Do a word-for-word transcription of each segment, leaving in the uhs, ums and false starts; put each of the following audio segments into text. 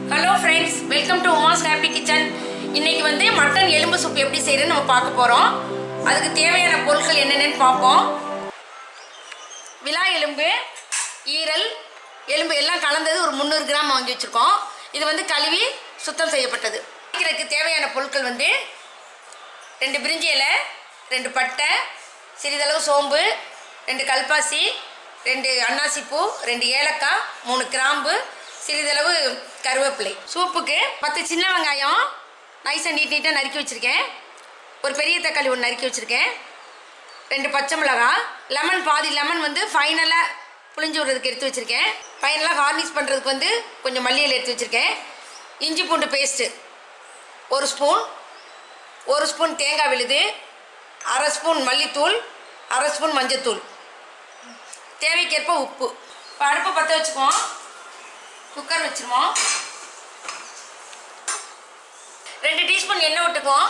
Hello friends, welcome to Uma's Happy Kitchen. இன்னைக்கு வந்து mutton எலும்பு சூப் எப்படி செய்யறதுன்னு நம்ம பார்க்க போறோம். அதுக்கு தேவையான பொருட்கள் என்னென்னன்னு பார்ப்போம். விலா எலும்பு, ஈரல், எலும்பு எல்லாம் கலந்தது ஒரு முந்நூறு கிராம் வாங்கி வச்சிருக்கோம். இது வந்து கழுவி சுத்தம் செய்யப்பட்டது. இதுக்கு தேவையான பொருட்கள் வந்து ரெண்டு பிரிஞ்சி இலை, ரெண்டு பட்டை, சிறிதளவு சோம்பு, ரெண்டு கல்பாசி, ரெண்டு அன்னாசி பூ, ரெண்டு ஏலக்காய், மூணு கிராம்பு, சிறிதளவு கருவேப்பிலை. சூப்புக்கு பத்து சின்ன வெங்காயம் நைஸாக நீட் நீட்டாக நறுக்கி வச்சுருக்கேன். ஒரு பெரிய தக்காளி ஒன்று நறுக்கி வச்சுருக்கேன். ரெண்டு பச்சை மிளகாய், லெமன் பாதி லெமன் வந்து ஃபைனலாக புளிஞ்சு விடுறதுக்கு எடுத்து வச்சுருக்கேன். ஃபைனலாக கார்னிஷ் பண்ணுறதுக்கு வந்து கொஞ்சம் மல்லியில் எடுத்து வச்சுருக்கேன். இஞ்சி பூண்டு பேஸ்ட்டு ஒரு ஸ்பூன், ஒரு ஸ்பூன் தேங்காய் விழுது, அரை ஸ்பூன் மல்லித்தூள், அரை ஸ்பூன் மஞ்சத்தூள், தேவைக்கேற்ப உப்பு. இப்போ அடுப்பை பற்ற வச்சுக்குவோம். குக்கர் வச்சுருவோம். ரெண்டு டீஸ்பூன் எண்ணெய் விட்டுக்குவோம்.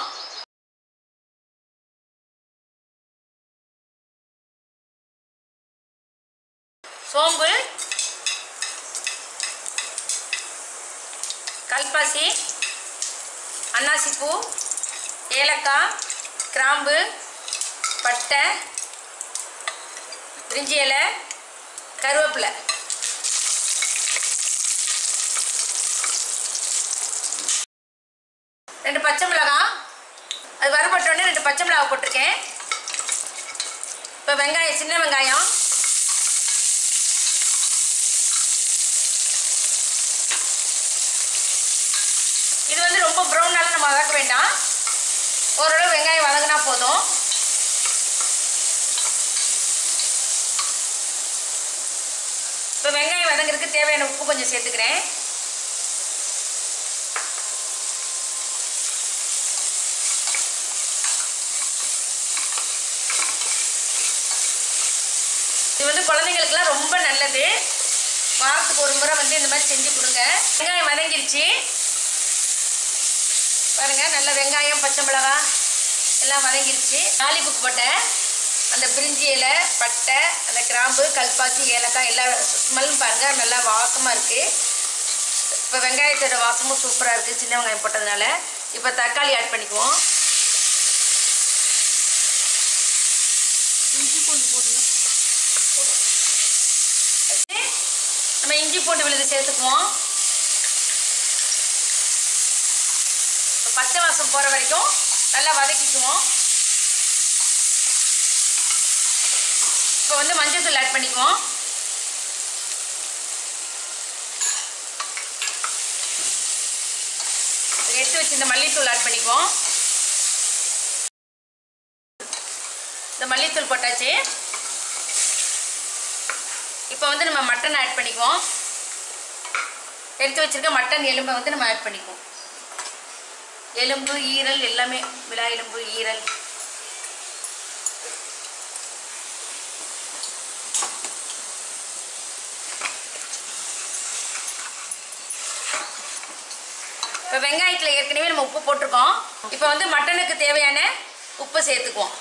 சோம்பு, கல்பாசி, அன்னாசி பூ, ஏலக்காய், கிராம்பு, பட்டை, பிரிஞ்சி இலை, கருவேப்பிலை. ரெண்டு பச்சை மிளகாய், அது வறுபட்டோடனே ரெண்டு பச்சை மிளகாய் போட்டிருக்கேன். இப்போ வெங்காயம், சின்ன வெங்காயம், இது வந்து ரொம்ப ப்ரௌனால நம்ம வதக்க வேண்டாம். ஓரளவு வெங்காயம் வதங்கினா போதும். இப்போ வெங்காயம் வதங்கிறதுக்கு தேவையான உப்பு கொஞ்சம் சேர்த்துக்கிறேன். இது வந்து குழந்தைங்களுக்குலாம் ரொம்ப நல்லது. வாரத்துக்கு ஒரு முறை வந்து இந்த மாதிரி செஞ்சு கொடுங்க. வெங்காயம் வதங்கிருச்சு பாருங்க. நல்ல வெங்காயம், பச்சை மிளகாய் எல்லாம் வதங்கிருச்சு. தாளிப்புக்கு போட்டேன் அந்த பிரிஞ்சி இலை, பட்டை, அந்த கிராம்பு, கல்பாசி, ஏலக்காய் எல்லா ஸ்மெல்லும் பாருங்கள் நல்லா வாசமாக இருக்குது. இப்போ வெங்காயத்தோட வாசமும் சூப்பராக இருக்குது சின்ன வெங்காயம் போட்டதுனால. இப்போ தக்காளி ஆட் பண்ணிக்குவோம். இஞ்சி பூண்டு போடணும். நம்ம இஞ்சி பூண்டு விழுது சேர்த்துக்குவோம். இப்போ பச்சை வாசம் போகிற வரைக்கும் நல்லா வதக்கிக்குவோம். இப்போ வந்து மஞ்சள் தூள் ஆட் பண்ணிக்குவோம். எடுத்து வச்சு இந்த மல்லித்தூள் ஆட் பண்ணிக்குவோம். இந்த மல்லித்தூள் போட்டாச்சு. இப்போ வந்து நம்ம மட்டன் ஆட் பண்ணிக்குவோம். எடுத்து வச்சிருக்க மட்டன் எலும்பை வந்து நம்ம ஆட் பண்ணிக்குவோம். எலும்பு, ஈரல் எல்லாமே, விலா எலும்பு, ஈரல். இப்போ வெங்காயத்தில் ஏற்கனவே நம்ம உப்பு போட்டிருக்கோம். இப்போ வந்து மட்டனுக்கு தேவையான உப்பு சேர்த்துக்குவோம்.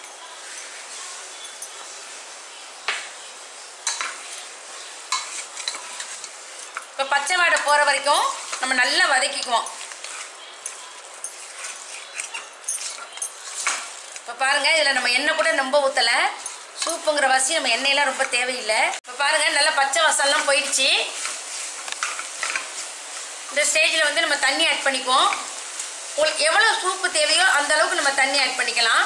இப்போ பச்சை வாடை போகிற வரைக்கும் நம்ம நல்லா வதக்கிக்குவோம். இப்போ பாருங்கள், இதில் நம்ம எண்ணெய் கூட ரொம்ப ஊற்றலை. சூப்புங்கிற வாசி நம்ம எண்ணெயெல்லாம் ரொம்ப தேவையில்லை. இப்போ பாருங்கள் நல்லா பச்சை வாசம்லாம் போயிடுச்சு. இந்த ஸ்டேஜில் வந்து நம்ம தண்ணி ஆட் பண்ணிக்குவோம். உங்களுக்கு எவ்வளோ சூப்பு தேவையோ அந்த அளவுக்கு நம்ம தண்ணி ஆட் பண்ணிக்கலாம்.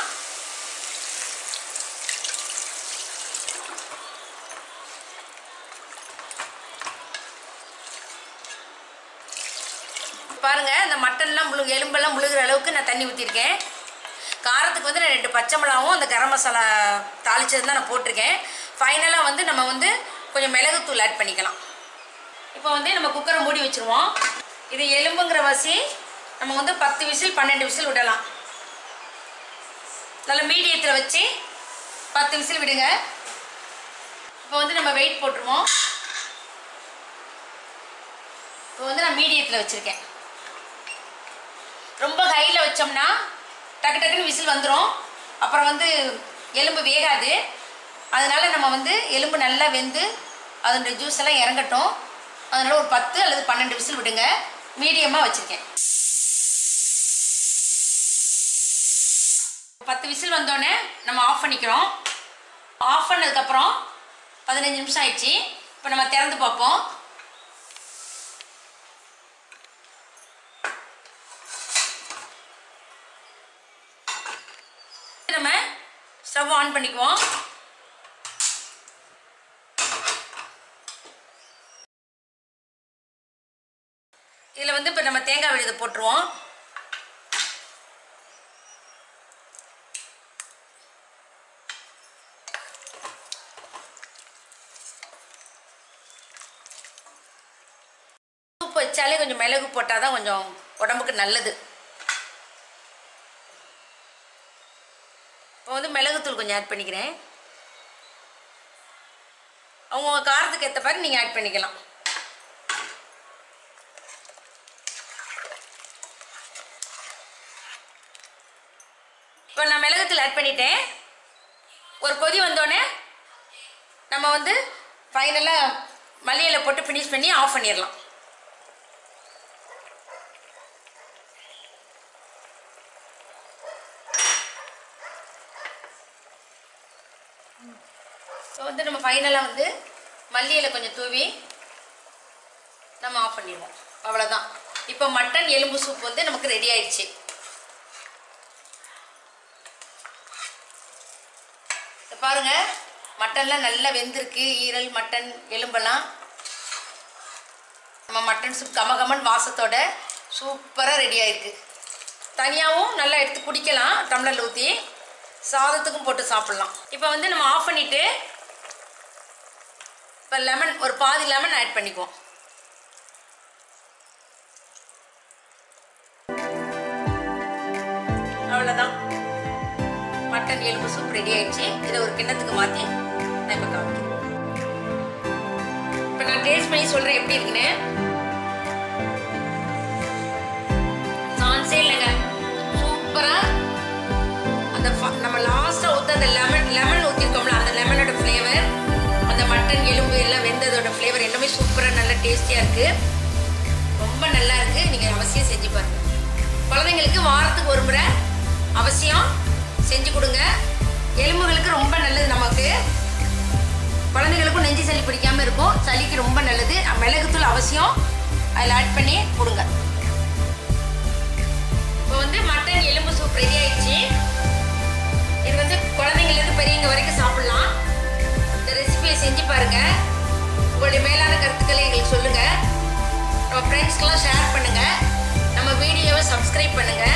பாருங்கள் இந்த மட்டன்லாம் முழு எலும்பெல்லாம் முழுகிற அளவுக்கு நான் தண்ணி ஊற்றிருக்கேன். காரத்துக்கு வந்து நான் ரெண்டு பச்சை மிளகாவும் அந்த கரம் மசாலா தாளிச்சது தான் நான் போட்டிருக்கேன். ஃபைனலாக வந்து நம்ம வந்து கொஞ்சம் மிளகுத்தூள் ஆட் பண்ணிக்கலாம். இப்போ வந்து நம்ம குக்கரை மூடி வச்சுருவோம். இது எலும்புங்கிற வாசி நம்ம வந்து பத்து விசில் பன்னெண்டு விசில் விடலாம். நல்லா மீடியத்தில் வச்சு பத்து விசில் விடுங்க. இப்போ வந்து நம்ம வெயிட் போட்டுருவோம். இப்போ வந்து நான் மீடியத்தில் வச்சுருக்கேன். ரொம்ப ஹையில் வச்சோம்னா டக்கு டக்குன்னு விசில் வந்துடும். அப்புறம் வந்து எலும்பு வேகாது. அதனால நம்ம வந்து எலும்பு நல்லா வெந்து அதனுடைய ஜூஸ் எல்லாம் இறங்கட்டும். அதனால் ஒரு பத்து அல்லது பன்னெண்டு விசில் விடுங்க. மீடியமாக வச்சுருக்கேன். பத்து விசில் வந்தோடனே நம்ம ஆஃப் பண்ணிக்கிறோம். ஆஃப் பண்ணதுக்கப்புறம் பதினஞ்சு நிமிஷம் ஆயிடுச்சு. இப்போ நம்ம திறந்து பார்ப்போம். நம்ம ஸ்டவ் ஆன் பண்ணிக்குவோம். இதில் வந்து இப்போ நம்ம தேங்காய் விழுதை போட்டுருவோம். சூப் வச்சாலே கொஞ்சம் மிளகு போட்டால் தான் கொஞ்சம் உடம்புக்கு நல்லது. இப்போ வந்து மிளகுத்தூள் கொஞ்சம் ஆட் பண்ணிக்கிறேன். அவங்க காரத்துக்கு ஏற்ற மாதிரி நீங்கள் ஆட் பண்ணிக்கலாம். இப்போ நான் மிளகுத்தூள் ஆட் பண்ணிட்டேன். ஒரு கொதி வந்தோடனே நம்ம வந்து ஃபைனலாக மல்லியில போட்டு ஃபினிஷ் பண்ணி ஆஃப் பண்ணிடலாம். ஸோ வந்து நம்ம ஃபைனலாக வந்து மல்லியில கொஞ்சம் தூவி நம்ம ஆஃப் பண்ணிடுவோம். அவ்வளோதான். இப்போ மட்டன் எலும்பு சூப் வந்து நமக்கு ரெடி ஆயிடுச்சு. பாருங்க, மட்டன்லாம் நல்லா வெந்திருக்கு. ஈரல், மட்டன், எலும்பெல்லாம் நம்ம மட்டன் சூப் கமகமன் வாசத்தோட சூப்பராக ரெடி ஆயிருக்கு. தனியாகவும் நல்லா எடுத்து குடிக்கலாம். டம்ளரில் ஊற்றி சாதத்துக்கும் போட்டு சாப்பிட்லாம். இப்போ வந்து நம்ம ஆஃப் பண்ணிவிட்டு இப்போ லெமன் ஒரு பாதி லெமன் ஆட் பண்ணிக்குவோம். அவ்வளோதான், மட்டன் எலும்பு சூப் ரெடி ஆயிடுச்சு. இதை ஒரு கிண்ணத்துக்கு மாற்றி நான் இப்போ காமிக்கிறேன். இப்போ நான் டேஸ்ட் பண்ணி சொல்கிறேன் எப்படி இருக்குன்னு. சான்ஸே இல்லைங்க, சூப்பராக. அந்த நம்ம லாஸ்ட்டாக ஊற்ற அந்த லெமன் லெமன் ஊற்றிருக்கோம்ல, அந்த லெமனோட ஃப்ளேவர், அந்த மட்டன் எலும்பு எல்லாம் வெந்ததோட ஃப்ளேவர் எல்லாமே சூப்பராக நல்லா டேஸ்டியாக இருக்குது. ரொம்ப நல்லா இருக்குது. நீங்கள் அவசியம் செஞ்சு பாருங்கள். குழந்தைங்களுக்கு வாரத்துக்கு ஒரு முறை அவசியம் செஞ்சு கொடுங்க. எலும்புகளுக்கு ரொம்ப நல்லது. நமக்கு குழந்தைகளுக்கும் நெஞ்சு சளி பிடிக்காமல் இருக்கும். சளிக்கு ரொம்ப நல்லது. மிளகுத்தூள் அவசியம் அதில் ஆட் பண்ணி கொடுங்க. இப்போ வந்து மட்டன் எலும்பு சூப் ரெடி ஆயிடுச்சு. இது வந்து குழந்தைங்கலேருந்து பெரியவங்க வரைக்கும் சாப்பிட்லாம். இந்த ரெசிபியை செஞ்சு பாருங்கள். உங்களுடைய மேலான கருத்துக்களை எங்களுக்கு சொல்லுங்கள். நம்ம ஃப்ரெண்ட்ஸ்க்கெலாம் ஷேர் பண்ணுங்கள். நம்ம வீடியோவை சப்ஸ்கிரைப் பண்ணுங்கள்.